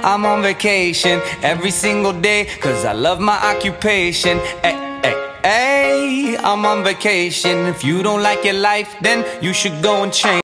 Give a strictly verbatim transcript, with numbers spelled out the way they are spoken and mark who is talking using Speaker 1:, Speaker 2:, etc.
Speaker 1: I'm on vacation every single day, cause I love my occupation. Ay, ay, ay, I'm on vacation. If you don't like your life, then you should go and change.